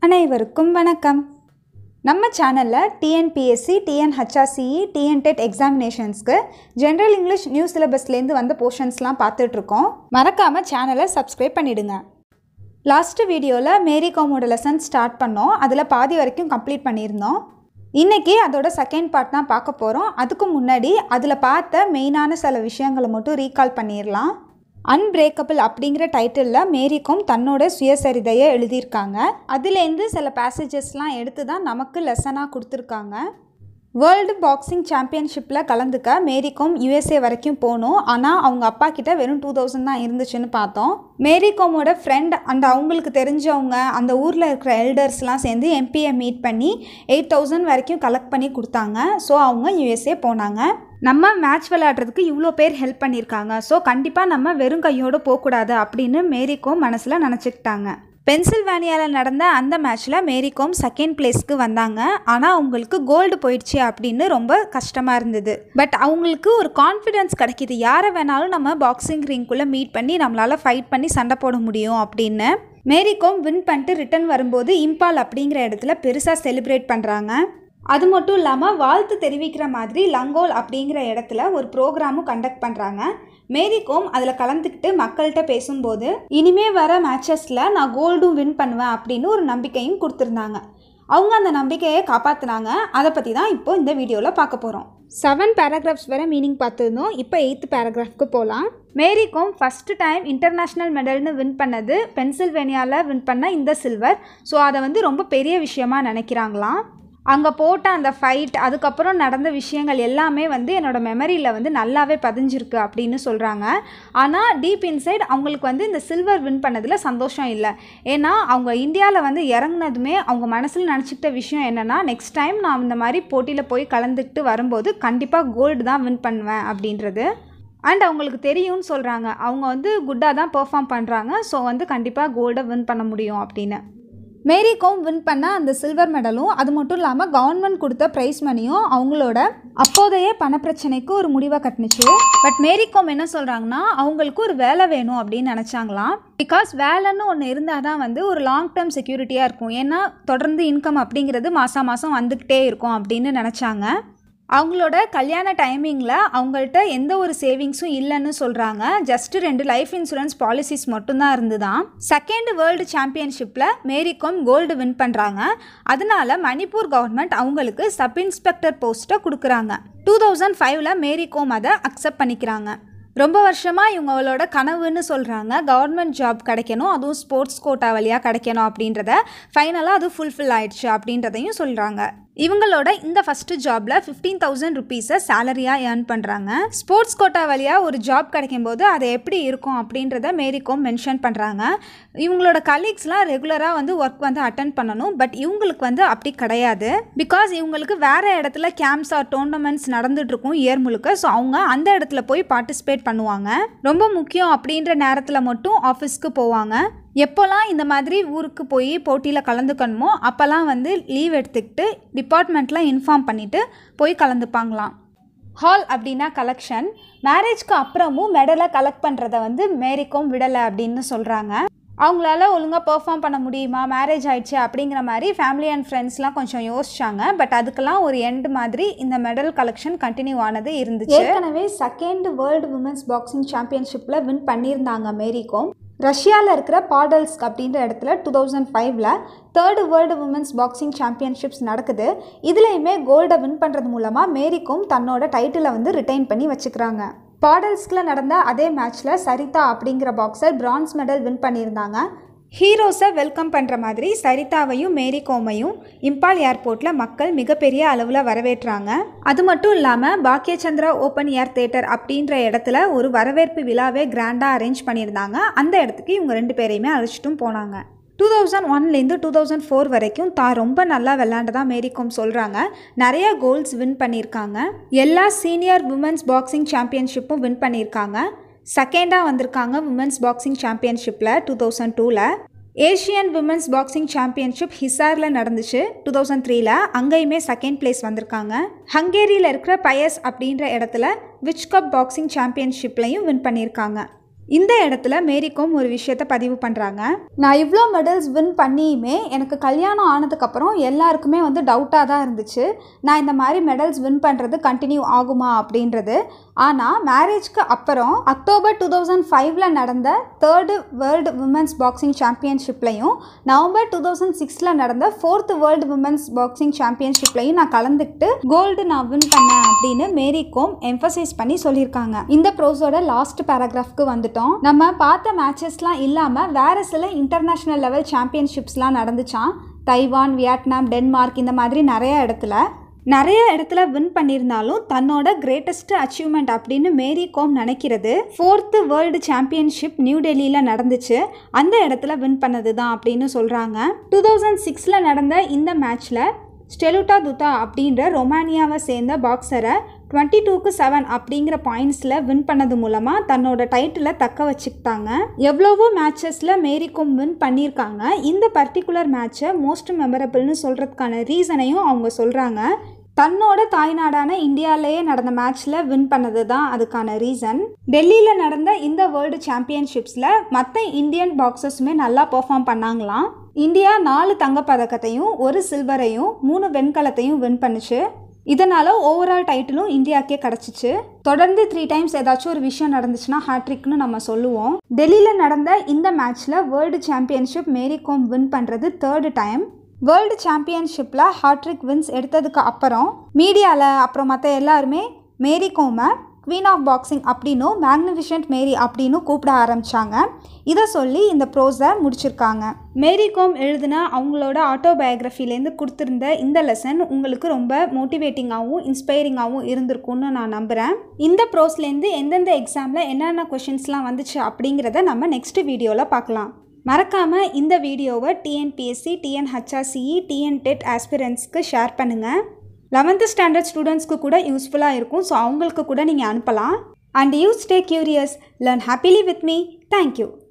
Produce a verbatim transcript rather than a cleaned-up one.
அனைவருக்கும் வணக்கம். நம்ம சேனலில் T N P S C T N H R C E T N T E T எக்ஸாமினேஷன்ஸ்க்கு general English new சிலபஸ்லேருந்து வந்த போர்ஷன்ஸ்லாம் பார்த்துட்ருக்கோம். மறக்காமல் சேனலை சப்ஸ்கிரைப் பண்ணிவிடுங்க. லாஸ்ட்டு வீடியோவில் மேரி காமோட லெசன் ஸ்டார்ட் பண்ணோம். அதில் பாதி வரைக்கும் கம்ப்ளீட் பண்ணியிருந்தோம். இன்றைக்கி அதோட செகண்ட் பார்ட் தான் பார்க்க போகிறோம். அதுக்கு முன்னாடி அதில் பார்த்த மெயினான சில விஷயங்களை மட்டும் ரீகால் பண்ணிடலாம். அன்பிரேக்கபிள் அப்படிங்கிற டைட்டிலில் மேரி காம் தன்னோட சுயசரிதையை எழுதியிருக்காங்க. அதுலேருந்து சில பேசேஜஸ்லாம் எடுத்து தான் நமக்கு லெசனாக கொடுத்துருக்காங்க. வேர்ல்டு பாக்ஸிங் சாம்பியன்ஷிப்பில் கலந்துக்க Mary Kom U S A வரைக்கும் போகணும். ஆனால் அவங்க அப்பா கிட்ட வெறும் டூ தௌசண்ட் தான் இருந்துச்சுன்னு பார்த்தோம். மேரி காமோட ஃப்ரெண்ட் அண்ட் அவங்களுக்கு தெரிஞ்சவங்க அந்த ஊரில் இருக்கிற எல்டர்ஸ்லாம் சேர்ந்து M P A மீட் பண்ணி எயிட் தௌசண்ட் வரைக்கும் கலெக்ட் பண்ணி கொடுத்தாங்க. ஸோ அவங்க U S A போனாங்க. நம்ம மேட்ச் விளையாடுறதுக்கு இவ்வளோ பேர் ஹெல்ப் பண்ணியிருக்காங்க. ஸோ கண்டிப்பாக நம்ம வெறும் கையோடு போகக்கூடாது அப்படின்னு மேரி காம் மனசில் நினச்சிக்கிட்டாங்க. பென்சில்வேனியாவில் நடந்த அந்த மேட்ச்சில் மேரி காம் செகண்ட் பிளேஸ்க்கு வந்தாங்க. ஆனால் அவங்களுக்கு கோல்டு போயிடுச்சு அப்படின்னு ரொம்ப கஷ்டமாக இருந்தது. பட் அவங்களுக்கு ஒரு கான்ஃபிடென்ஸ் கிடைக்கிது, யாரை வேணாலும் நம்ம பாக்ஸிங் ரிங்குள்ளே மீட் பண்ணி நம்மளால் ஃபைட் பண்ணி சண்டை போட முடியும் அப்படின்னு. மேரி காம் வின் பண்ணிட்டு ரிட்டன் வரும்போது இம்பால் அப்படிங்கிற இடத்துல பெருசாக செலிப்ரேட் பண்ணுறாங்க. அது மட்டும் இல்லாமல் வாழ்த்து தெரிவிக்கிற மாதிரி லங்கோல் அப்படிங்கிற இடத்துல ஒரு ப்ரோக்ராமும் கண்டக்ட் பண்ணுறாங்க. மேரி காம் அதில் கலந்துக்கிட்டு மக்கள்கிட்ட பேசும்போது இனிமே வர மேட்சஸில் நான் கோல்டும் வின் பண்ணுவேன் அப்படின்னு ஒரு நம்பிக்கையும் கொடுத்துருந்தாங்க. அவங்க அந்த நம்பிக்கையை காப்பாற்றினாங்க. அதை பற்றி தான் இப்போ இந்த வீடியோவில் பார்க்க போகிறோம். செவன் பேராகிராஃப்ஸ் வரை மீனிங் பார்த்துருந்தோம். இப்போ எயித்து பேராகிராஃப்க்கு போகலாம். Mary Kom first time international மெடல்னு வின் பண்ணது பென்சில்வேனியாவில் வின் பண்ண இந்த சில்வர். ஸோ அதை வந்து ரொம்ப பெரிய விஷயமா நினைக்கிறாங்களாம். அங்கே போட்ட அந்த ஃபைட், அதுக்கப்புறம் நடந்த விஷயங்கள் எல்லாமே வந்து என்னோடய மெமரியில் வந்து நல்லாவே பதிஞ்சிருக்கு அப்படின்னு சொல்கிறாங்க. ஆனால் டீப் இன்சைட் அவங்களுக்கு வந்து இந்த சில்வர் வின் பண்ணதில் சந்தோஷம் இல்லை. ஏன்னா அவங்க இந்தியாவில் வந்து இறங்குனதுமே அவங்க மனசில் நினச்சிக்கிட்ட விஷயம் என்னென்னா, நெக்ஸ்ட் டைம் நான் இந்த மாதிரி போட்டியில் போய் கலந்துக்கிட்டு வரும்போது கண்டிப்பாக கோல்டு தான் வின் பண்ணுவேன் அப்படின்றது. அண்ட் அவங்களுக்கு தெரியும்னு சொல்கிறாங்க, அவங்க வந்து குட்டாக தான் பெர்ஃபார்ம் பண்ணுறாங்க. ஸோ வந்து கண்டிப்பாக கோல்டை வின் பண்ண முடியும் அப்படின்னு. மேரி காம் வின் பண்ண அந்த சில்வர் மெடலும் அது மட்டும் இல்லாமல் கவர்மெண்ட் கொடுத்த ப்ரைஸ் மணியும் அவங்களோட அப்போதைய பணப்பிரச்சனைக்கு ஒரு முடிவை கட்டுனுச்சு. பட் மேரி காம் என்ன சொல்கிறாங்கன்னா, அவங்களுக்கு ஒரு வேலை வேணும் அப்படின்னு நினச்சாங்களாம். பிகாஸ் வேலைன்னு ஒன்று இருந்தால் தான் வந்து ஒரு லாங் டேர்ம் செக்யூரிட்டியாக இருக்கும். ஏன்னா தொடர்ந்து இன்கம் அப்படிங்கிறது மாதம் மாதம் வந்துக்கிட்டே இருக்கும் அப்படின்னு நினச்சாங்க. அவங்களோட கல்யாண டைமிங்கில் அவங்கள்ட்ட எந்த ஒரு சேவிங்ஸும் இல்லைன்னு சொல்கிறாங்க. ஜஸ்ட்டு ரெண்டு லைஃப் இன்சூரன்ஸ் பாலிசிஸ் மட்டும்தான் இருந்துதான். செகண்ட் வேர்ல்டு சாம்பியன்ஷிப்பில் மேரி காம் கோல்டு வின் பண்ணுறாங்க. அதனால மணிப்பூர் கவர்மெண்ட் அவங்களுக்கு சப் இன்ஸ்பெக்டர் போஸ்ட்டை கொடுக்குறாங்க. டூ தௌசண்ட் ஃபைவ்ல மேரி காம் அதை அக்செப்ட் பண்ணிக்கிறாங்க. ரொம்ப வருஷமாக இவங்களோட கனவுன்னு சொல்கிறாங்க, கவர்மெண்ட் ஜாப் கிடைக்கணும், அதுவும் ஸ்போர்ட்ஸ் கோட்டா வழியாக கிடைக்கணும் அப்படின்றத. ஃபைனலாக அது ஃபுல்ஃபில் ஆயிடுச்சு அப்படின்றதையும் சொல்கிறாங்க. இவங்களோட இந்த ஃபஸ்ட்டு ஜாபில் ஃபிஃப்டீன் தௌசண்ட் ருபீஸை சேலரியாக ஏர்ன் பண்ணுறாங்க. ஸ்போர்ட்ஸ் கோட்டா வழியாக ஒரு ஜாப் கிடைக்கும்போது அது எப்படி இருக்கும் அப்படின்றத மேரி காம் மென்ஷன் பண்ணுறாங்க. இவங்களோட கலீக்ஸ்லாம் ரெகுலராக வந்து ஒர்க் வந்து அட்டென்ட் பண்ணணும். பட் இவங்களுக்கு வந்து அப்படி கிடையாது. பிகாஸ் இவங்களுக்கு வேறு இடத்துல கேம்ப்ஸ் ஆர் டோர்னமெண்ட்ஸ் நடந்துகிட்ருக்கும் இயர் முழுக்க. ஸோ அவங்க அந்த இடத்துல போய் பார்ட்டிசிபேட் பண்ணுவாங்க. ரொம்ப முக்கியம் அப்படின்ற நேரத்தில் மட்டும் ஆஃபீஸ்க்கு போவாங்க. எப்போல்லாம் இந்த மாதிரி ஊருக்கு போய் போட்டியில் கலந்துக்கணுமோ அப்போல்லாம் வந்து லீவ் எடுத்துக்கிட்டு டிபார்ட்மெண்ட்டில் இன்ஃபார்ம் பண்ணிவிட்டு போய் கலந்துப்பாங்களாம். ஹால் அப்படின்னா கலெக்ஷன். மேரேஜ்க்கு அப்புறமும் மெடலை கலெக்ட் பண்ணுறதை வந்து மேரி காம் விடலை அப்படின்னு சொல்கிறாங்க. அவங்களால ஒழுங்காக பெர்ஃபார்ம் பண்ண முடியுமா, மேரேஜ் ஆயிடுச்சு அப்படிங்கிற மாதிரி ஃபேமிலி அண்ட் ஃப்ரெண்ட்ஸ்லாம் கொஞ்சம் யோசிச்சாங்க. பட் அதுக்கெல்லாம் ஒரு எண்ட் மாதிரி இந்த மெடல் கலெக்ஷன் கண்டினியூ ஆனது இருந்துச்சு. ஏற்கனவே செகண்ட் வேர்ல்டு உமன்ஸ் பாக்ஸிங் சாம்பியன்ஷிப்பில் வின் பண்ணியிருந்தாங்க மேரி காம். ரஷ்யாவில் இருக்கிற பாடல்ஸ்க் அப்படின்ற இடத்துல டூ தௌசண்ட் ஃபைவ்ல third world women's boxing championships நடக்குது. இதுலேயுமே கோல்டை வின் பண்ணுறது மூலமாக மேரி காம் தன்னோட டைட்டிலை வந்து ரிட்டைன் பண்ணி வச்சுக்கிறாங்க. பாடல்ஸ்கில் நடந்த அதே மேட்ச்சில் சரிதா அப்படிங்கிற பாக்ஸர் பிரான்ஸ் மெடல் வின் பண்ணியிருந்தாங்க. ஹீரோஸை வெல்கம் பண்ணுற மாதிரி சரிதாவையும் மேரி காமையும் இம்பால் ஏர்போர்ட்டில் மக்கள் மிகப்பெரிய அளவில் வரவேற்றாங்க. அது மட்டும் இல்லாமல் பாக்கியச்சந்திரா ஓப்பன் ஏர் தியேட்டர் அப்படின்ற இடத்துல ஒரு வரவேற்பு விழாவே கிராண்டாக அரேஞ்ச் பண்ணியிருந்தாங்க. அந்த இடத்துக்கு இவங்க ரெண்டு பேரையுமே அழைச்சிட்டும் போனாங்க. டூ தௌசண்ட் ஒன்லேருந்து டூ தௌசண்ட் ஃபோர் வரைக்கும் தான் ரொம்ப நல்லா விளையாண்டதாக மேரி காம் சொல்கிறாங்க. நிறைய கோல்ட்ஸ் வின் பண்ணியிருக்காங்க. எல்லா சீனியர் உமன்ஸ் பாக்ஸிங் சாம்பியன்ஷிப்பும் வின் பண்ணியிருக்காங்க. செகண்டாக வந்திருக்காங்க உமன்ஸ் பாக்ஸிங் சாம்பியன்ஷிப்பில் டூ தௌசண்ட் டூவில். ஏஷியன் விமன்ஸ் பாக்ஸிங் சாம்பியன்ஷிப் ஹிசாரில் நடந்துச்சு டூ தௌசண்ட் த்ரீல. அங்கேயுமே செகண்ட் பிளேஸ் வந்திருக்காங்க. ஹங்கேரியில் இருக்கிற பயஸ் அப்படின்ற இடத்துல விச் கப் பாக்ஸிங் சாம்பியன்ஷிப்லையும் வின் பண்ணியிருக்காங்க. இந்த இடத்துல மேரி கோம் ஒரு விஷயத்தை பதிவு பண்ணுறாங்க. நான் இவ்வளோ மெடல்ஸ் வின் பண்ணியுமே எனக்கு கல்யாணம் ஆனதுக்கப்புறம் எல்லாருக்குமே வந்து டவுட்டாக தான் இருந்துச்சு, நான் இந்த மாதிரி மெடல்ஸ் வின் பண்ணுறது கண்டினியூ ஆகுமா அப்படின்றது. ஆனால் மேரேஜ்க்கு அப்புறம் அக்டோபர் டூ தௌசண்ட் ஃபைவ்ல நடந்த தேர்டு வேர்ல்டு விமென்ஸ் பாக்ஸிங் சாம்பியன்ஷிப்லையும் நவம்பர் டூ தௌசண்ட் சிக்ஸில் நடந்த ஃபோர்த் வேர்ல்டு விமென்ஸ் பாக்ஸிங் சாம்பியன்ஷிப்லையும் நான் கலந்துக்கிட்டு கோல்டு நான் வின் பண்ணேன் அப்படின்னு மேரி கோம் எம்பசைஸ் பண்ணி சொல்லியிருக்காங்க. இந்த ப்ரோஸோட லாஸ்ட் பேராகிராஃப்க்கு வந்துட்டோம். நம்ம பார்த்த மேட்சஸ்லாம் இல்லாமல் வேற சில இன்டர்நேஷ்னல் லெவல் சாம்பியன்ஷிப்ஸ்லாம் நடந்துச்சான். தைவான், வியட்நாம், டென்மார்க் இந்த மாதிரி நிறைய இடத்துல நிறைய இடத்துல வின் பண்ணியிருந்தாலும் தன்னோட கிரேட்டஸ்ட் அச்சீவ்மெண்ட் அப்படின்னு மேரி கோம் நினைக்கிறது ஃபோர்த்து வேர்ல்டு சாம்பியன்ஷிப் நியூ டெல்லியில் நடந்துச்சு, அந்த இடத்துல வின் பண்ணது தான் அப்படின்னு சொல்கிறாங்க. டூ தௌசண்ட் சிக்ஸில் நடந்த இந்த மேட்ச்சில் ஸ்டெலுட்டா துத்தா அப்படின்ற ரொமானியாவை சேர்ந்த பாக்ஸரை டுவெண்ட்டி டூக்கு செவன் அப்படிங்கிற பாயிண்ட்ஸில் வின் பண்ணது மூலமாக தன்னோட டைட்டிலை தக்க வச்சுக்கிட்டாங்க. எவ்வளவோ மேட்சஸில் மேரி கோம் வின் பண்ணியிருக்காங்க. இந்த பர்டிகுலர் மேட்சை மோஸ்ட் மெமரபிள்னு சொல்கிறதுக்கான ரீசனையும் அவங்க சொல்கிறாங்க. தன்னோட தாய்நாடான இந்தியாவிலேயே நடந்த மேட்ச்சில் வின் பண்ணது தான் அதுக்கான ரீசன். டெல்லியில் நடந்த இந்த வேர்ல்டு சாம்பியன்ஷிப்ஸில் மற்ற இந்தியன் பாக்ஸர்ஸுமே நல்லா பெர்ஃபார்ம் பண்ணாங்களாம். இந்தியா நாலு தங்கப்பதக்கத்தையும் ஒரு சில்வரையும் மூணு வெண்கலத்தையும் வின் பண்ணுச்சு. இதனால் ஓவரால் டைட்டிலும் இந்தியாவுக்கே கிடச்சிச்சு. தொடர்ந்து த்ரீ டைம்ஸ் ஏதாச்சும் ஒரு விஷயம் நடந்துச்சுன்னா ஹேட்ரிக்னு நம்ம சொல்லுவோம். டெல்லியில் நடந்த இந்த மேட்ச்சில் world championship Mary Kom win பண்ணுறது தேர்டு டைம். வேர்ல்டு சாம்பியன்ஷிப்பில் ஹாட்ரிக் வின்ஸ் எடுத்ததுக்கு அப்புறம் மீடியாவில் அப்புறம் மற்ற எல்லாருமே மேரி கோமை குவீன் ஆஃப் பாக்ஸிங் அப்படின்னும் மேக்னிஃபிஷன்ட் மேரி அப்படின்னு கூப்பிட ஆரம்பித்தாங்க. இதை சொல்லி இந்த ப்ரோஸை முடிச்சிருக்காங்க. மேரி கோம் எழுதின அவங்களோட ஆட்டோபயோகிராஃபிலேருந்து கொடுத்துருந்த இந்த லெசன் உங்களுக்கு ரொம்ப மோட்டிவேட்டிங்காகவும் இன்ஸ்பைரிங்காகவும் இருந்திருக்கும்னு நான் நம்புகிறேன். இந்த ப்ரோஸ்லேருந்து எந்தெந்த எக்ஸாமில் என்னென்ன கொஷின்ஸ்லாம் வந்துச்சு அப்படிங்கிறத நம்ம நெக்ஸ்ட் வீடியோவில் பார்க்கலாம். மறக்காமல் இந்த வீடியோவை டிஎன்பிஎஸ்சி டிஎன்ஹெச்ஆர்சிஇ டிஎன்டெட் ஆஸ்பிரண்ட்ஸ்க்கு ஷேர் பண்ணுங்கள். லெவன்த்து ஸ்டாண்டர்ட் ஸ்டூடெண்ட்ஸ்க்கு கூட யூஸ்ஃபுல்லாக இருக்கும். ஸோ அவங்களுக்கு கூட நீங்கள் அனுப்பலாம். And you stay curious, learn happily with me. Thank you.